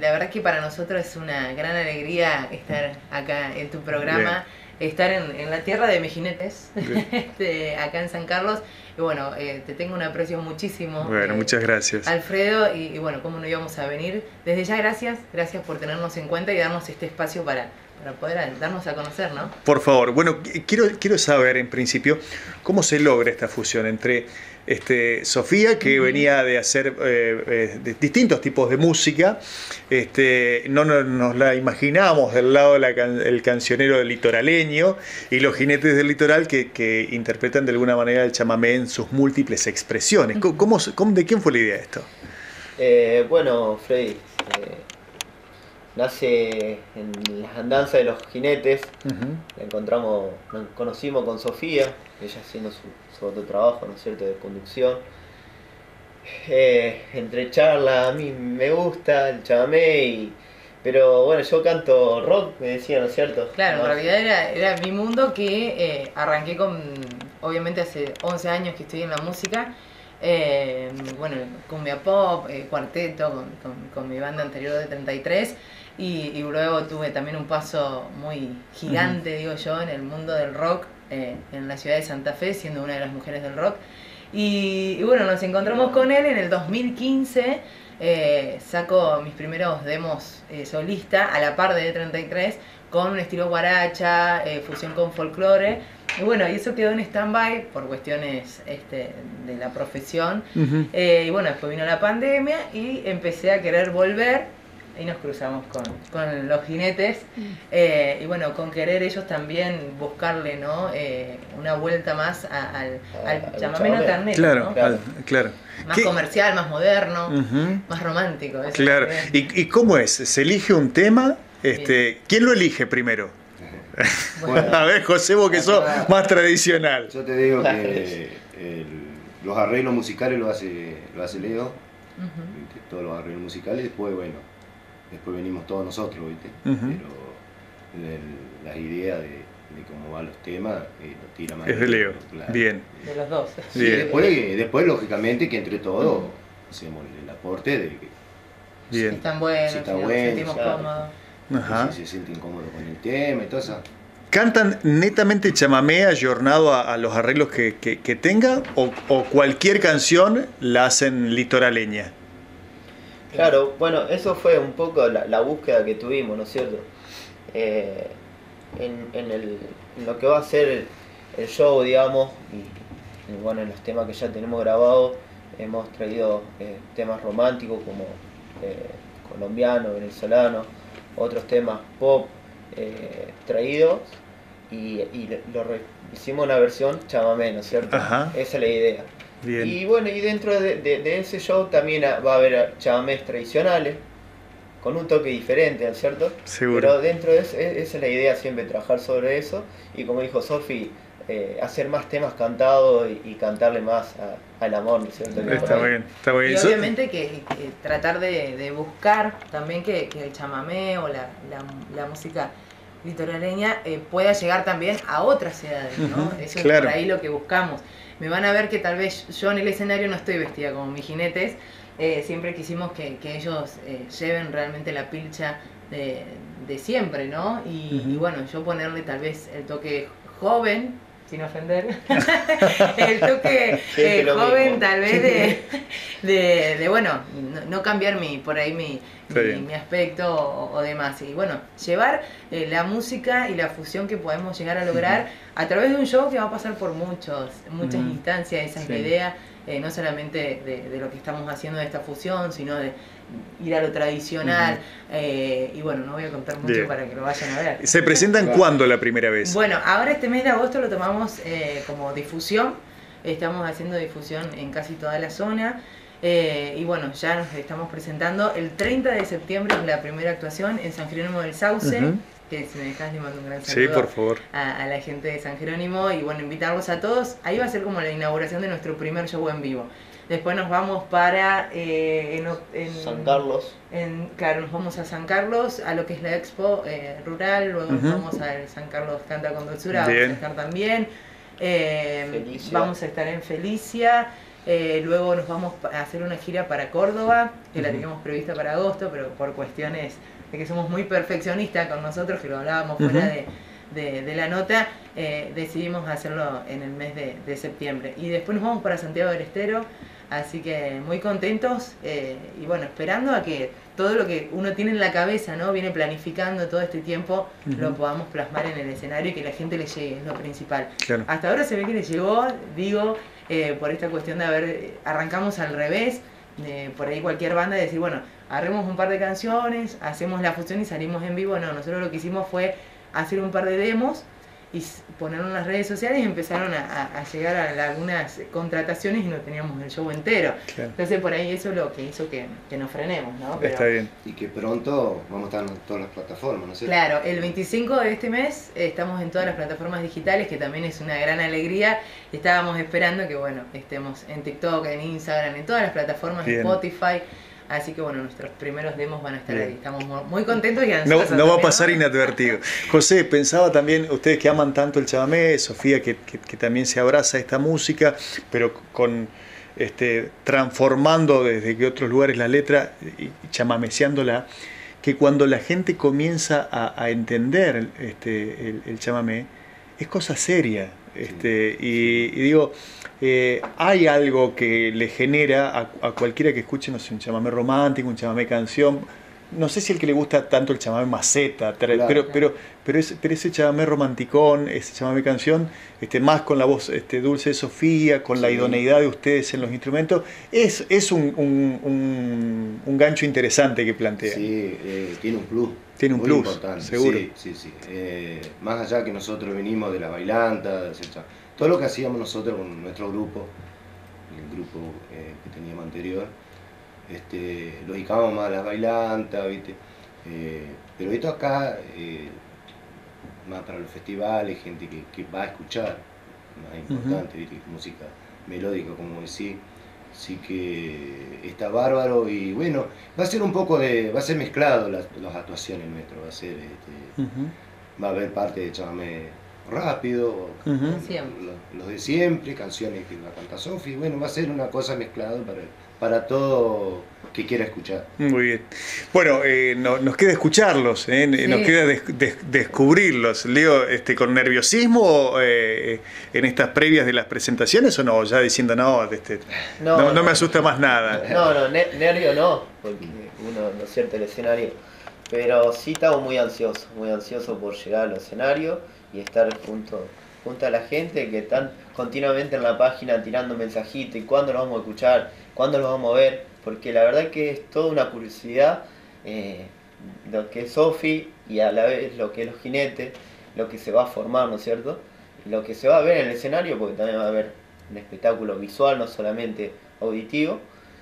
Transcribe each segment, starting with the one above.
La verdad que para nosotros es una gran alegría estar acá en tu programa, estar en la tierra de mis jinetes, acá en San Carlos. Y bueno, te tengo un aprecio muchísimo. Bueno, muchas gracias. Alfredo, y bueno, cómo no íbamos a venir. Desde ya gracias por tenernos en cuenta y darnos este espacio para poder darnos a conocer, ¿no? Por favor, bueno, quiero saber en principio cómo se logra esta fusión entre Sofía, que venía de hacer de distintos tipos de música, no nos la imaginábamos del lado del cancionero del litoraleño, y los jinetes del litoral que interpretan de alguna manera el chamamé en sus múltiples expresiones. ¿De quién fue la idea de esto? Bueno, Freddy, nace en las andanzas de los jinetes. Nos conocimos con Sofía, ella haciendo su otro trabajo, ¿no es cierto?, de conducción. Entre charla, a mí me gusta el chamamé, pero bueno, yo canto rock, me decía, ¿no es cierto? Claro, en realidad era mi mundo, que arranqué obviamente hace 11 años que estoy en la música. Bueno, cumbia pop, cuarteto, con mi banda anterior de 33, y luego tuve también un paso muy gigante, digo yo, en el mundo del rock, en la ciudad de Santa Fe, siendo una de las mujeres del rock. Y bueno, nos encontramos con él en el 2015, saco mis primeros demos solista a la par de D33, con un estilo guaracha, fusión con folclore. Y bueno, y eso quedó en stand-by por cuestiones de la profesión. Y bueno, después vino la pandemia y empecé a querer volver. Ahí nos cruzamos con los jinetes. Y bueno, con querer ellos también buscarle, ¿no?, una vuelta más al chamamé notarnero, claro, ¿no? Claro. Más comercial, más moderno, más romántico. Claro. ¿Y cómo es? ¿Se elige un tema? ¿Quién lo elige primero? Bueno. A ver, José, vos que sos más tradicional. Yo te digo que los arreglos musicales lo hace Leo, todos los arreglos musicales, después venimos todos nosotros, ¿viste? Pero las ideas de cómo van los temas lo tira más. Es de Leo, claro. Bien. De los dos. Sí, después lógicamente que entre todos hacemos el aporte de que bien. Si están buenos, si está nos bueno, sentimos cómodos. Si se sienten cómodos con el tema y todo eso. ¿Cantan netamente chamamé ayornado a los arreglos que tenga, o cualquier canción la hacen litoraleña? Claro, bueno, eso fue un poco la búsqueda que tuvimos, ¿no es cierto? En lo que va a ser el show, digamos, y bueno, en los temas que ya tenemos grabados, hemos traído temas románticos como colombiano, venezolano, otros temas pop traídos, y hicimos una versión chamamé, ¿no es cierto? Ajá. Esa es la idea. Bien. Y bueno, y dentro de ese show también va a haber chamamés tradicionales, con un toque diferente, ¿no es cierto? Seguro. Pero dentro de eso, esa es la idea, siempre trabajar sobre eso, y como dijo Sofi, hacer más temas cantados y cantarle más al amor, ¿no es cierto? Está bien. Y obviamente que tratar de buscar también que el chamamé o la música litoraleña pueda llegar también a otras edades, ¿no? Eso es por ahí lo que buscamos. Me van a ver que tal vez yo en el escenario no estoy vestida como mis jinetes. Siempre quisimos que ellos lleven realmente la pilcha de siempre, ¿no? Y bueno, yo ponerle tal vez el toque joven, sin ofender, el toque joven tal vez de bueno, no cambiar por ahí mi aspecto o demás. Y bueno, llevar la música y la fusión que podemos llegar a lograr a través de un show que va a pasar por muchas instancias. Esa es la idea, no solamente de lo que estamos haciendo de esta fusión, sino de ir a lo tradicional. Y bueno, no voy a contar mucho para que lo vayan a ver. ¿Se presentan cuándo la primera vez? Bueno, ahora este mes de agosto lo tomamos como difusión. Estamos haciendo difusión en casi toda la zona. Y bueno, ya nos estamos presentando. El 30 de septiembre es la primera actuación en San Jerónimo del Sauce. Que si me dejas le mando un gran saludo, sí, por favor, a la gente de San Jerónimo. Y bueno, invitarlos a todos. Ahí va a ser como la inauguración de nuestro primer show en vivo. Después nos vamos para San Carlos. Claro, nos vamos a San Carlos, a lo que es la expo rural. Luego nos vamos al San Carlos Canta con Dulzura. Vamos a estar también. Vamos a estar en Felicia. Luego nos vamos a hacer una gira para Córdoba, que la teníamos prevista para agosto, pero por cuestiones de que somos muy perfeccionistas con nosotros, que lo hablábamos fuera de la nota, decidimos hacerlo en el mes de septiembre. Y después nos vamos para Santiago del Estero, así que muy contentos y bueno, esperando a que todo lo que uno tiene en la cabeza, ¿no? Viene planificando todo este tiempo, lo podamos plasmar en el escenario y que la gente le llegue, es lo principal. Claro. Hasta ahora se ve que le llegó, digo, por esta cuestión de arrancamos al revés, por ahí cualquier banda decir, bueno, agarremos un par de canciones, hacemos la fusión y salimos en vivo. No, nosotros lo que hicimos fue hacer un par de demos y ponerlo en las redes sociales y empezaron a llegar a algunas contrataciones y no teníamos el show entero. Claro. Entonces por ahí eso es lo que hizo que nos frenemos, ¿no? Pero, está bien. Y que pronto vamos a estar en todas las plataformas, ¿no sé? Claro, el 25 de este mes estamos en todas las plataformas digitales, que también es una gran alegría. Estábamos esperando que, bueno, estemos en TikTok, en Instagram, en todas las plataformas, en Spotify. Así que bueno, nuestros primeros demos van a estar ahí. Estamos muy contentos y ansiosos. No va a pasar inadvertido. José, pensaba también, ustedes que aman tanto el chamamé, Sofía que también se abraza a esta música, pero con transformando desde que otros lugares la letra y chamameceándola, que cuando la gente comienza a entender el chamamé, es cosa seria. Y digo, hay algo que le genera a cualquiera que escuche, no sé, un chamamé romántico, un chamamé canción, no sé si el que le gusta tanto el chamamé maceta, claro. pero ese chamamé romanticón, ese chamamé canción, más con la voz dulce de Sofía, con la idoneidad de ustedes en los instrumentos, es un gancho interesante que plantea. Sí, tiene un plus. Tiene un muy plus, importante. seguro. Sí. Más allá que nosotros venimos de la bailanta, todo lo que hacíamos nosotros con nuestro grupo, el grupo que teníamos anterior, lo dedicábamos más a la bailanta, ¿viste? Pero esto acá, más para los festivales, gente que va a escuchar, más importante, ¿viste? Música melódica, como decís. Así que está bárbaro y bueno, va a ser mezclado las actuaciones nuestras, va a ser, va a haber parte de chamamé rápido, los de siempre, canciones que va a cantar Sofi, bueno, va a ser una cosa mezclada para todo que quiera escuchar. Muy bien. Bueno, nos queda escucharlos, nos queda descubrirlos. Leo, ¿con nerviosismo en estas previas de las presentaciones o no? Ya diciendo, no me asusta más nada. No, nervio no, porque uno, ¿no es cierto?, el escenario. Pero sí estamos muy ansiosos por llegar al escenario y estar junto a la gente que están continuamente en la página tirando mensajitos y cuándo lo vamos a escuchar, cuándo lo vamos a ver, porque la verdad que es toda una curiosidad lo que es Sofi y a la vez lo que es los jinetes, lo que se va a formar, ¿no es cierto? Y lo que se va a ver en el escenario, porque también va a haber un espectáculo visual, no solamente auditivo.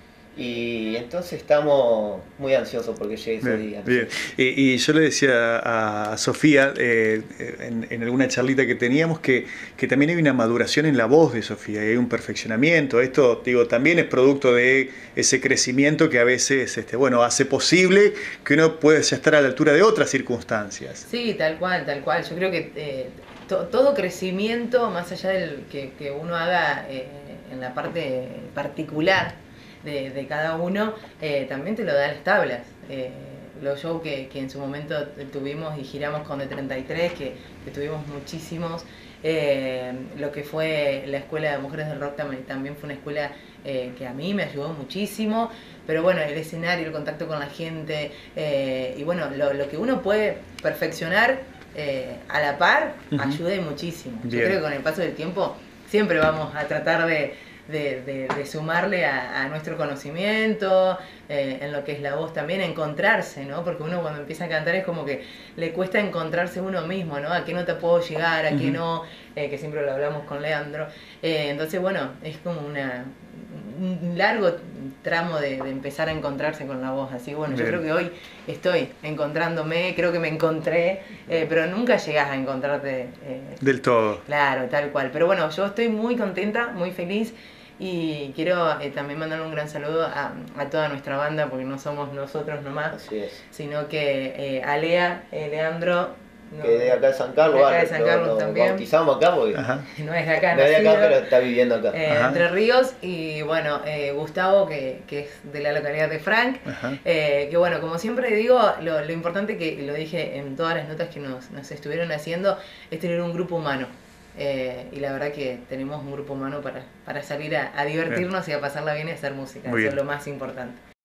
Y entonces estamos muy ansiosos porque llegue ese día. Bien. Y yo le decía a Sofía en alguna charlita que teníamos que también hay una maduración en la voz de Sofía, hay un perfeccionamiento. Esto, digo, también es producto de ese crecimiento que a veces hace posible que uno pueda ya estar a la altura de otras circunstancias. Sí, tal cual. Yo creo que todo crecimiento, más allá del que uno haga en la parte particular de cada uno, también te lo da las tablas. Los shows que en su momento tuvimos y giramos con D33, que tuvimos muchísimos, lo que fue la Escuela de Mujeres del Rock también fue una escuela que a mí me ayudó muchísimo, pero bueno, el escenario, el contacto con la gente, y bueno, lo que uno puede perfeccionar a la par, ayuda muchísimo. Bien. Yo creo que con el paso del tiempo siempre vamos a tratar de sumarle a nuestro conocimiento, en lo que es la voz también, encontrarse, ¿no? Porque uno cuando empieza a cantar es como que le cuesta encontrarse uno mismo, ¿no? A qué no te puedo llegar, a qué no, que siempre lo hablamos con Leandro. Entonces, bueno, es como un largo tramo de empezar a encontrarse con la voz. Así que bueno, yo creo que hoy estoy encontrándome, creo que me encontré, pero nunca llegás a encontrarte del todo. Claro, tal cual. Pero bueno, yo estoy muy contenta, muy feliz. Y quiero también mandar un gran saludo a toda nuestra banda, porque no somos nosotros nomás, sino que a Lea, Leandro, No, que de acá de San Carlos, de acá de San Carlos lo también. Bautizamos acá porque no es de acá, no es de acá, nacido, pero está viviendo acá. Entre Ríos, y bueno, Gustavo, que es de la localidad de Frank, que bueno, como siempre digo, lo importante, que lo dije en todas las notas que nos estuvieron haciendo, es tener un grupo humano. Y la verdad que tenemos un grupo humano para salir a divertirnos y a pasarla bien y a hacer música. Eso es lo más importante.